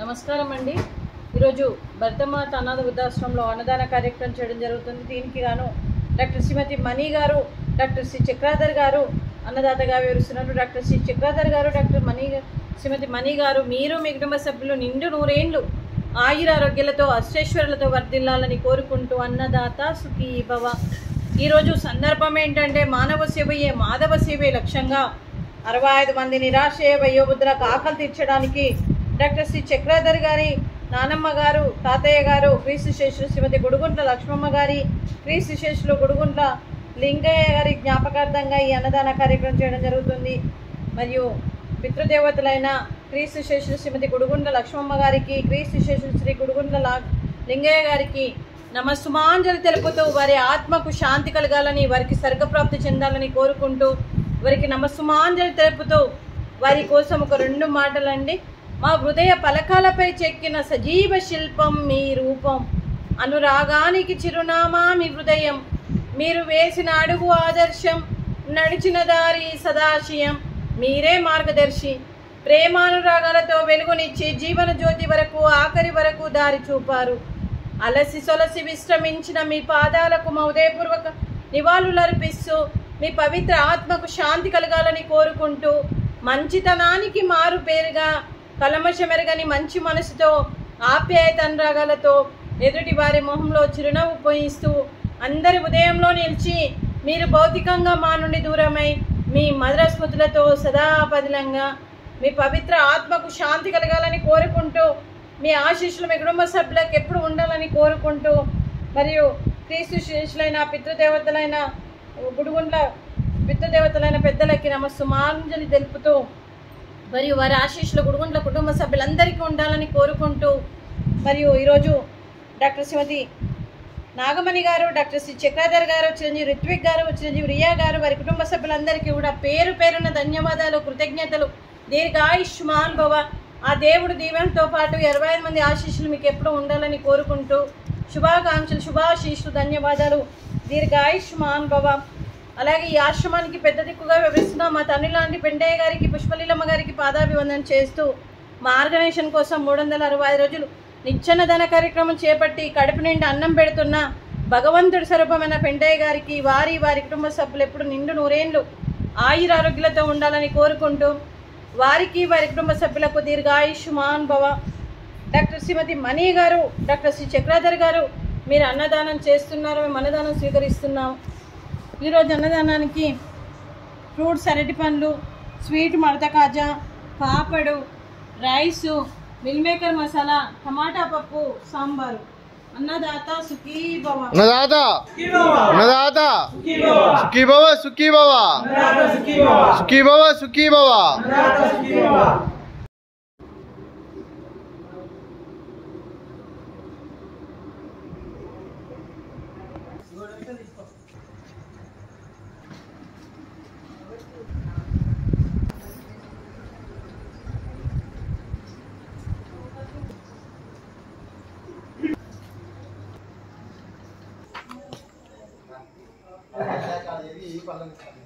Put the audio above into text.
నమస్కారం అండి. ఈరోజు భరతమాత అనాథ వృద్ధాశ్రమంలో అన్నదాన కార్యక్రమం చేయడం జరుగుతుంది. దీనికి గాను డాక్టర్ శ్రీమతి మణి గారు, డాక్టర్ శ్రీ చక్రాధర్ గారు అన్నదాతగా వివరిస్తున్నారు. డాక్టర్ శ్రీ చక్రాధర్ గారు, శ్రీమతి మణి గారు, మీరు మీ కుటుంబ సభ్యులు నిండు నూరేండ్లు ఆయురారోగ్యాలతో అష్టైశ్వర్యాలతో వర్ధిల్లాలని కోరుకుంటూ అన్నదాత సుఖీ భవ. ఈరోజు సందర్భం ఏంటంటే మానవ సేవయే మాధవ సేవే లక్ష్యంగా 65 మంది నిరాశ్రయ వయోవృద్ధులకు ఆకలి తీర్చడానికి డాక్టర్ శ్రీ చక్రాధర్ గారి నానమ్మ గారు, తాతయ్య గారు, క్రీస్తు శేషులు శ్రీమతి గుడుగుంట్ల లక్ష్మమ్మ గారి, క్రీస్తు శేషులు గుడుగుంట్ల లింగయ్య గారి జ్ఞాపకార్థంగా ఈ అన్నదాన కార్యక్రమం చేయడం జరుగుతుంది. మరియు పితృదేవతలైన క్రీస్తు శేషులు శ్రీమతి గుడుగుంట్ల లక్ష్మమ్మ గారికి, క్రీస్తు శేషులు శ్రీ గుడుగుంట్ల లింగయ్య గారికి నమస్సుమాంజలి తెలుపుతూ వారి ఆత్మకు శాంతి కలగాలని, వారికి స్వర్గప్రాప్తి చెందాలని కోరుకుంటూ వారికి నమస్సుమాంజలి తెలుపుతూ వారి కోసం ఒక 2 మాటలండి. మా హృదయ పలకాలపై చెక్కిన సజీవ శిల్పం మీ రూపం, అనురాగానికి చిరునామా మీ హృదయం, మీరు వేసిన అడుగు ఆదర్శం, నడిచిన దారి సదాశయం, మీరే మార్గదర్శి, ప్రేమానురాగాలతో వెలుగునిచ్చి జీవన జ్యోతి వరకు ఆఖరి వరకు దారి చూపారు. అలసి సొలసి విశ్రమించిన మీ పాదాలకు మా ఉదయపూర్వక నివాళులర్పిస్తూ మీ పవిత్ర ఆత్మకు శాంతి కలగాలని కోరుకుంటూ మంచితనానికి మారు పేరుగా కలమషమెరగని మంచి మనసుతో ఆప్యాయత అనురాగాలతో ఎదుటి వారి మొహంలో చిరునవ్వు పోయిస్తూ అందరి ఉదయంలో నిలిచి మీరు భౌతికంగా మా నుండి దూరమై మీ మధుర స్మృతులతో సదా పదిలంగా మీ పవిత్ర ఆత్మకు శాంతి కలగాలని కోరుకుంటూ మీ ఆశీస్సులు మీ కుటుంబ సభ్యులకు ఎప్పుడు ఉండాలని కోరుకుంటూ మరియు క్రీస్తు శేషులైన పితృదేవతలైన గుడుగుండ్ల పితృదేవతలైన పెద్దలకి నమస్సుమాంజలి తెలుపుతూ మరియు వారి ఆశీస్సులు గుడుగుండ్ల కుటుంబ సభ్యులందరికీ ఉండాలని కోరుకుంటూ మరియు ఈరోజు డాక్టర్ శ్రీమతి నాగమణి గారు, డాక్టర్ శ్రీ చక్రాధర్ గారు, చిరంజీవి రిత్విక్ గారు, చిరంజీవి రియా గారు, వారి కుటుంబ సభ్యులందరికీ కూడా పేరు పేరున ధన్యవాదాలు, కృతజ్ఞతలు. దీర్ఘాయుష్మాన్ భవ. ఆ దేవుడు దీవెనతో పాటు 25 మంది ఆశీస్సులు మీకు ఎప్పుడూ ఉండాలని కోరుకుంటూ శుభాకాంక్షలు, శుభాశీస్సులు, ధన్యవాదాలు. దీర్ఘాయుష్మాన్ భవ. అలాగే ఈ ఆశ్రమానికి పెద్ద దిక్కుగా వివరిస్తున్న మా తండ్రి లాంటి పెంటయ్య గారికి, పుష్పలీలమ్మ గారికి పాదాభివందన చేస్తూ మా ఆర్గనైజేషన్ కోసం 365 రోజులు నిత్యాన్నదాన కార్యక్రమం చేపట్టి కడుపు నిండా అన్నం పెడుతున్న భగవంతుడి స్వరూపమైన పెంటయ్య గారికి, వారి కుటుంబ సభ్యులు ఎప్పుడు నిండు నూరేండ్లు ఆయురారోగ్యాలతో ఉండాలని కోరుకుంటూ వారికి, వారి కుటుంబ సభ్యులకు దీర్ఘాయుష్మాన్ భవ. డాక్టర్ శ్రీమతి మణి గారు, డాక్టర్ శ్రీ చక్రాధర్ గారు, మీరు అన్నదానం చేస్తున్నారు, మేము అన్నదానం స్వీకరిస్తున్నాం. ఈరోజు అన్నదానానికి ఫ్రూట్స్, అరటి పండ్లు, స్వీట్ మడత కాజా, పాపడు, రైసు, మిల్ మేకర్ మసాలా, టమాటా పప్పు, సాంబారు. అన్నదాత సుఖీ భవ. అన్నదాత అన్నదాత సుఖీ భవ, సుఖీ భవ, సుఖీ భవ, సుఖీ భవ. ఈ పళ్ళని